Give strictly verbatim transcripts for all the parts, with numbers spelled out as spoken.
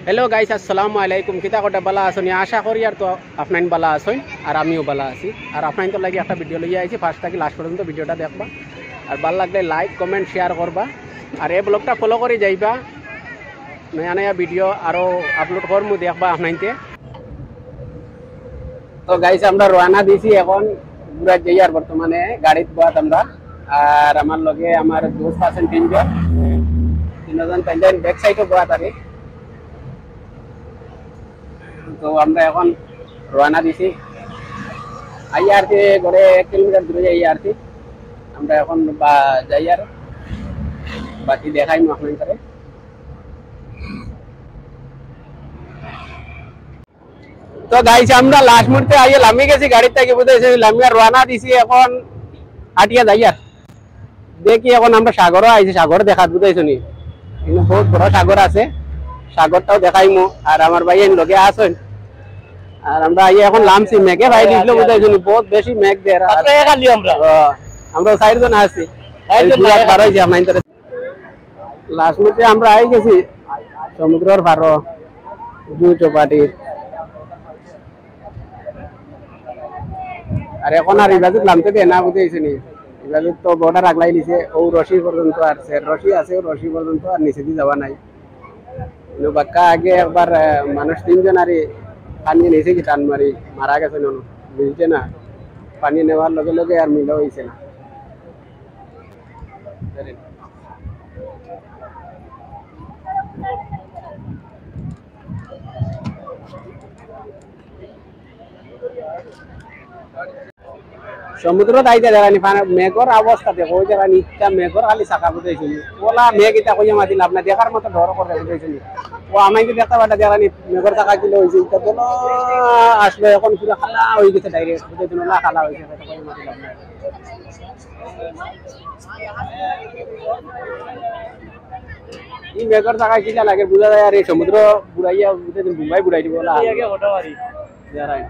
Hello guys अस्सलामु आलाइकुम किता कोटा बाला आसोनी आशा करी আর তো আপনাইন বালা আছেন আর আমিও বালা আছি আর আপনাইন তো লাগি একটা ভিডিও লইয়া আইছি ফার্স্ট থেকে লাস্ট পর্যন্ত ভিডিওটা দেখবা আর ভালো লাগলে লাইক কমেন্ট শেয়ার করবা আর এই ব্লগটা ফলো করে যাইবা নয়া নয়া ভিডিও আরো আপলোড করমু দেখবা আপনাইনতে। তো গাইস আমরা রওনা দিছি এখন পুরা যাইয়ার বর্তমানে গাড়িত বাত আমরা আর আমার লগে আমার দোস্ত আছেন তিনজন তিনজন তিনজন ব্যাক সাইডে বাত আরে। তো আমরা এখন রওনা দিছি আইয়ার থেকে ঘরে এক কিলোমিটার দূরে যাই আর কি আমরা এখন যাই আর বাকি দেখাই আপনাদের করে। তো গাইস আমরা লাস্ট মুহূর্তে আইয়ে লামি গেছি গাড়ি থেকে বুঝাইছি লামি আর রওনা দিছি এখন আটিয়া যাই আর দেখি এখন আমরা সাগরও আইছি সাগর দেখাত বুঝাইছো নি কিন্তু বহুত বড় সাগর আছে সাগরটাও দেখাইমু আর আমার ভাই এর লগে আসেন আর আমরা আইয়ে এখন লামছি মেঘে ভাই দিছিল বুঝাইছো নি বহুত বেশি মেঘ দেয় আর খালি আমরা আমরা সাইড জন আছি সাইড জন পার হইছি আপনাদের লাস্ট মুহূর্তে আমরা আই গেছি সমুদ্রের পার দুই চৌপাটি আর এখন আর ইবাদত নামতে দেয় না বুঝাইছো নি ইবাদত তো বর্ডার আগলাই দিছে ও রশি পর্যন্ত আছে রশি আছে ও রশি পর্যন্ত আর নিচে দিয়ে যাওয়া নাই বাক্কা আগে একবার মানুষ তিনজন আর পানি নিয়েছে কি টান মারি মারা গেছে বুঝছে না পানি নেওয়ার লগে লগে আর মিল হয়েছে না। সমুদ্র আইতে দেখানি মেঘর অবস্থা দেখো ওই জায়গা নিচটা মেঘর খালি চাকা বুঝাইছি ওলা মেঘ এটা কইয়া মাতিল আপনার দেখার মতো ডর করে বুঝাইছি ও আমাকে দেখতে পাটা দেখানি মেঘর চাকা কিলো হয়েছে তো আসলে এখন পুরো খালা হয়ে গেছে ডাইরেক্ট বুঝাইছি না খালা হয়েছে কইয়া মাতিল আপনার এই মেঘর চাকা কিলা লাগে বুঝা যায় আর এই সমুদ্র বুড়াইয়া বুঝাইছি মুম্বাই বুড়াই দিব ওলা আগে ওটা মারি যারাই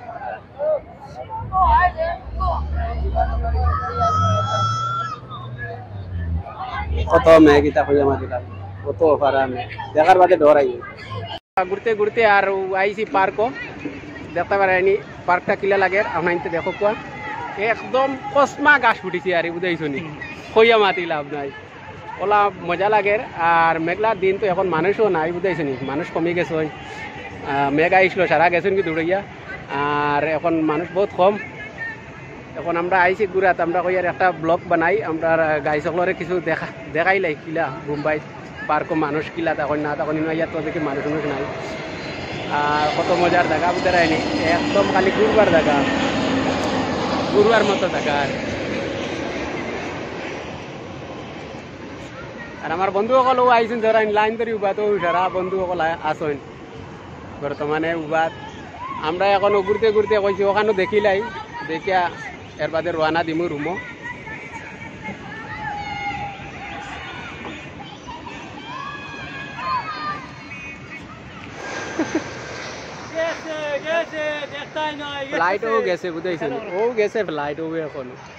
কত মেঘ এটা কইয়া মাতিলাম কত পারা মেঘ দেখার বাদে ডর আই ঘুরতে ঘুরতে আর আইছি পার্কও দেখতে পারেনি পার্কটা কিলা লাগে আপনাইতে দেখো কোয়া একদম কসমা গাছ ফুটিছে আর বুঝাইছো নি কইয়া মাতিলাম নাই ওলা মজা লাগে আর মেঘলার দিন তো এখন মানুষও নাই বুঝাইছো নি মানুষ কমে গেছে মেঘ আইসলো সারা গেছেন কি দৌড়াইয়া আর এখন মানুষ বহুত কম এখন আমরা আইছি গুড়াত আমরা কই আর একটা ব্লগ বানাই আমরা গাই সকলরে কিছু দেখা দেখাই লাই কিলা মুম্বাই পার্ক মানুষ কিলা তখন না তখন ইয়াত তো দেখি মানুষ মানুষ নাই আর কত মজার জায়গা বুঝতে আইনি একদম খালি ঘুরবার জায়গা ঘুরবার মতো জায়গা আর আমার বন্ধুসকলও আইছেন ধরা লাইন ধরে উবা তো সারা বন্ধুসকল আসেন বর্তমানে উবাত আমরা এখন ঘুরতে ঘুরতে কইছি ওখানে দেখিলাই দেখিয়া এর বাদে রওনা দিমু রুমো ফ্লাইটও গেছে বুঝাইছেন ও গেছে ফ্লাইট ও এখন